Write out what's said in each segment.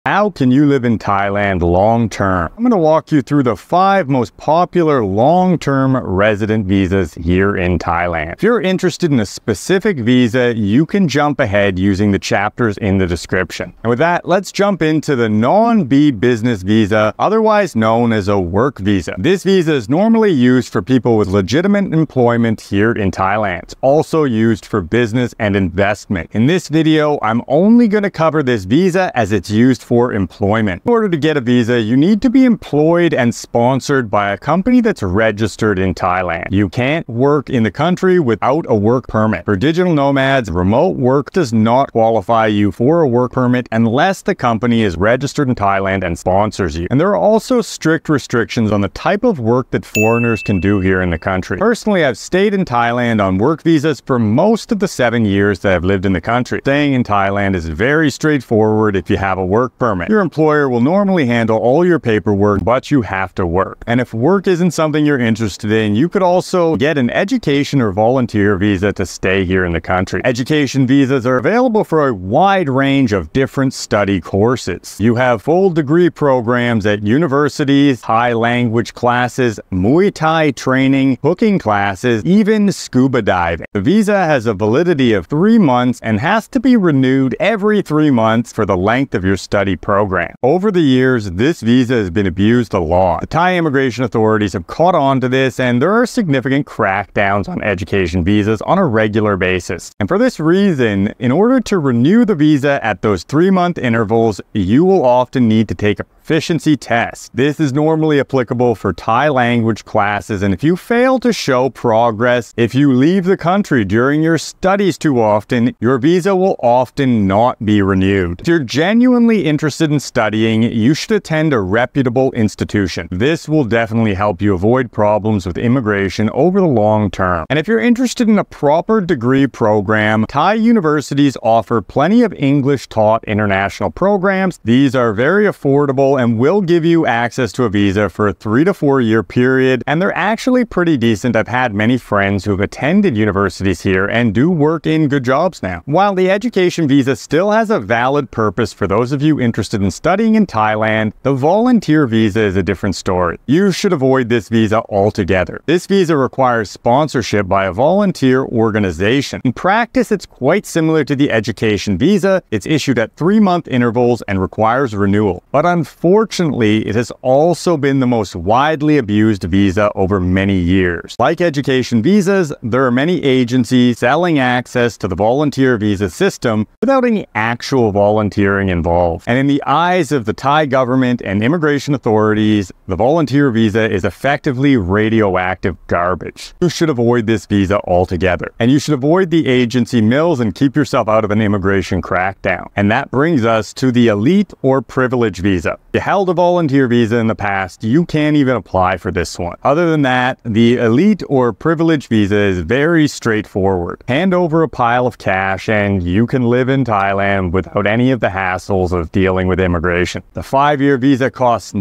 How can you live in Thailand long-term? I'm going to walk you through the 5 most popular long-term resident visas here in Thailand. If you're interested in a specific visa, you can jump ahead using the chapters in the description. And with that, let's jump into the non-B business visa, otherwise known as a work visa. This visa is normally used for people with legitimate employment here in Thailand. It's also used for business and investment. In this video, I'm only going to cover this visa as it's used for employment. In order to get a visa, you need to be employed and sponsored by a company that's registered in Thailand. You can't work in the country without a work permit. For digital nomads, remote work does not qualify you for a work permit unless the company is registered in Thailand and sponsors you. And there are also strict restrictions on the type of work that foreigners can do here in the country. Personally, I've stayed in Thailand on work visas for most of the 7 years that I've lived in the country. Staying in Thailand is very straightforward if you have a work permit. Your employer will normally handle all your paperwork, but you have to work. And if work isn't something you're interested in, you could also get an education or volunteer visa to stay here in the country. Education visas are available for a wide range of different study courses. You have full degree programs at universities, Thai language classes, Muay Thai training, cooking classes, even scuba diving. The visa has a validity of 3 months and has to be renewed every 3 months for the length of your study program. Over the years, this visa has been abused a lot. The Thai immigration authorities have caught on to this, and there are significant crackdowns on education visas on a regular basis. And for this reason, in order to renew the visa at those 3-month intervals, you will often need to take a proficiency test. This is normally applicable for Thai language classes, and if you fail to show progress, if you leave the country during your studies too often, your visa will often not be renewed. If you're genuinely interested in studying, you should attend a reputable institution. This will definitely help you avoid problems with immigration over the long term. And if you're interested in a proper degree program, Thai universities offer plenty of English taught international programs. These are very affordable and will give you access to a visa for a 3 to 4 year period, and they're actually pretty decent. I've had many friends who've attended universities here and do work in good jobs now. While the education visa still has a valid purpose for those of you interested in studying in Thailand, the volunteer visa is a different story. You should avoid this visa altogether. This visa requires sponsorship by a volunteer organization. In practice, it's quite similar to the education visa. It's issued at 3-month intervals and requires renewal. But unfortunately, it has also been the most widely abused visa over many years. Like education visas, there are many agencies selling access to the volunteer visa system without any actual volunteering involved. And in the eyes of the Thai government and immigration authorities, the volunteer visa is effectively radioactive garbage. You should avoid this visa altogether. And you should avoid the agency mills and keep yourself out of an immigration crackdown. And that brings us to the elite or privilege visa. If you held a volunteer visa in the past, you can't even apply for this one. Other than that, the elite or privilege visa is very straightforward. Hand over a pile of cash and you can live in Thailand without any of the hassles of dealing with immigration. The 5-year visa costs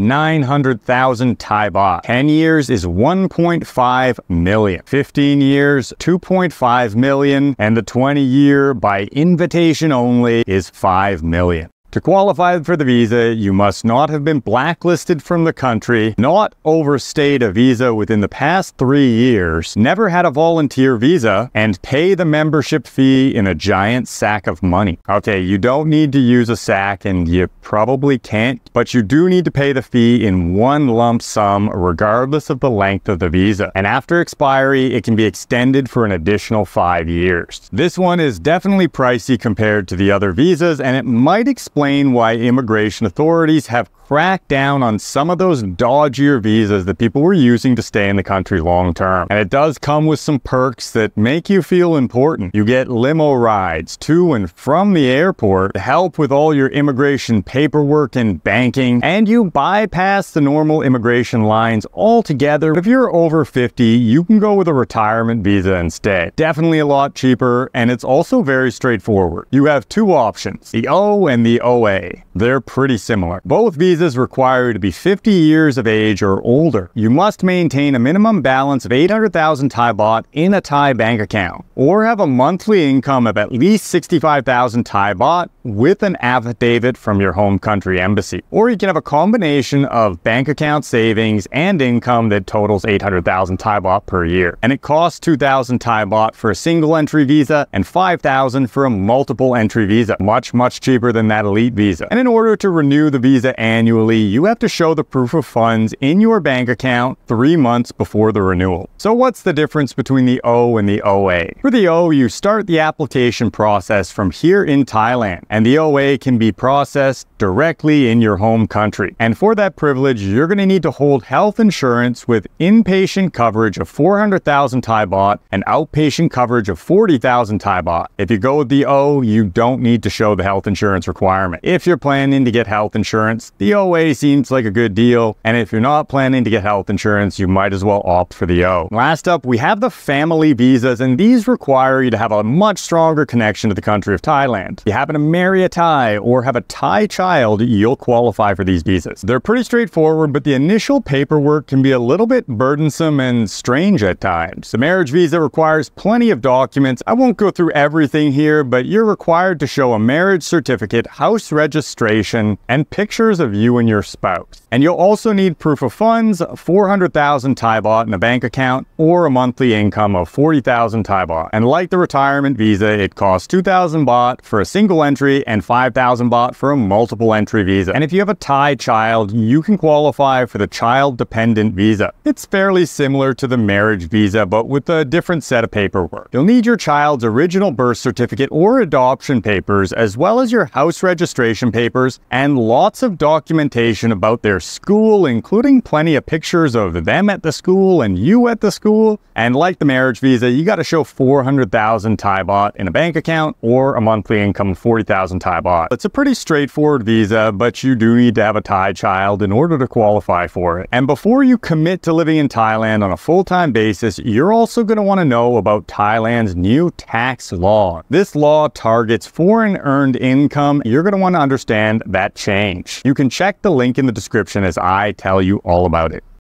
900,000 Thai baht. 10 years is 1.5 million. 15 years, 2.5 million. And the 20-year by invitation only is 5 million. To qualify for the visa, you must not have been blacklisted from the country, not overstayed a visa within the past 3 years, never had a volunteer visa, and pay the membership fee in a giant sack of money. Okay, you don't need to use a sack, and you probably can't, but you do need to pay the fee in one lump sum regardless of the length of the visa. And after expiry, it can be extended for an additional 5 years. This one is definitely pricey compared to the other visas, and it might explain why immigration authorities have cracked down on some of those dodgier visas that people were using to stay in the country long term. And it does come with some perks that make you feel important. You get limo rides to and from the airport to help with all your immigration paperwork and banking, and you bypass the normal immigration lines altogether. If you're over 50, you can go with a retirement visa instead. Definitely a lot cheaper, and it's also very straightforward. You have 2 options, the O and the OA. They're pretty similar. Both visas require you to be 50 years of age or older. You must maintain a minimum balance of 800,000 Thai baht in a Thai bank account, or have a monthly income of at least 65,000 Thai baht, with an affidavit from your home country embassy. Or you can have a combination of bank account savings and income that totals 800,000 Thai baht per year. And it costs 2,000 Thai baht for a single entry visa and 5,000 for a multiple entry visa. Much cheaper than that elite visa. And in order to renew the visa annually, you have to show the proof of funds in your bank account 3 months before the renewal. So what's the difference between the O and the OA? For the O, you start the application process from here in Thailand, and the OA can be processed directly in your home country. And for that privilege, you're going to need to hold health insurance with inpatient coverage of 400,000 Thai baht and outpatient coverage of 40,000 Thai baht. If you go with the O, you don't need to show the health insurance requirement. If you're planning to get health insurance, the OA seems like a good deal, and if you're not planning to get health insurance, you might as well opt for the O. Last up, we have the family visas, and these require you to have a much stronger connection to the country of Thailand. If you happen to marry a Thai or have a Thai child, you'll qualify for these visas. They're pretty straightforward, but the initial paperwork can be a little bit burdensome and strange at times. The marriage visa requires plenty of documents. I won't go through everything here, but you're required to show a marriage certificate, house registration, and pictures of you and your spouse. And you'll also need proof of funds, 400,000 Thai baht in a bank account, or a monthly income of 40,000 Thai baht. And like the retirement visa, it costs 2,000 baht for a single entry and 5,000 baht for a multiple entry visa. And if you have a Thai child, you can qualify for the child dependent visa. It's fairly similar to the marriage visa, but with a different set of paperwork. You'll need your child's original birth certificate or adoption papers, as well as your house registration papers, and lots of documentation about their school, including plenty of pictures of them at the school and you at the school. And like the marriage visa, you got to show 400,000 Thai baht in a bank account or a monthly income of 40,000 Thai baht. It's a pretty straightforward visa, but you do need to have a Thai child in order to qualify for it. And before you commit to living in Thailand on a full-time basis, you're also going to want to know about Thailand's new tax law. This law targets foreign earned income. You're going to want to understand that change. You can check the link in the description as I tell you all about it.